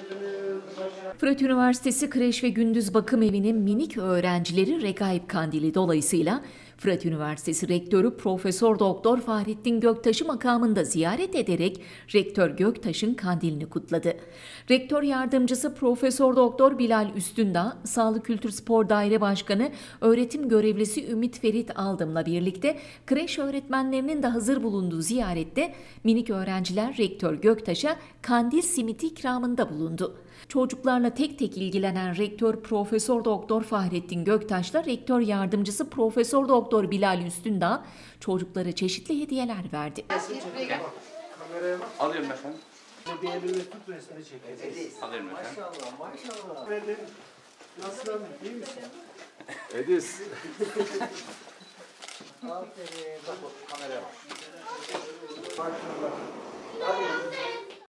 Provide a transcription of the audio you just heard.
Fırat Üniversitesi Kreş ve Gündüz Bakım Evi'nin minik öğrencileri Regaip Kandili dolayısıyla Fırat Üniversitesi Rektörü Profesör Doktor Fahrettin Göktaş'ı makamında ziyaret ederek Rektör Göktaş'ın kandilini kutladı. Rektör Yardımcısı Profesör Doktor Bilal Üstündağ, Sağlık Kültür Spor Daire Başkanı Öğretim Görevlisi Ümit Ferit Aldım'la birlikte kreş öğretmenlerinin de hazır bulunduğu ziyarette minik öğrenciler Rektör Göktaş'a kandil simiti ikramında bulundu. Çocuklarla tek tek ilgilenen Rektör Profesör Doktor Fahrettin Göktaş'la Rektör Yardımcısı Profesör Doktor Bilal Üstündağ çocuklara çeşitli hediyeler verdi. Alıyorum efendim. Bir elimle tut resmini çekeceğiz. Alıyorum efendim. Maşallah. Nasılsın? İyi misin? Edis. Aferin. Bak kameraya bak. Maşallah.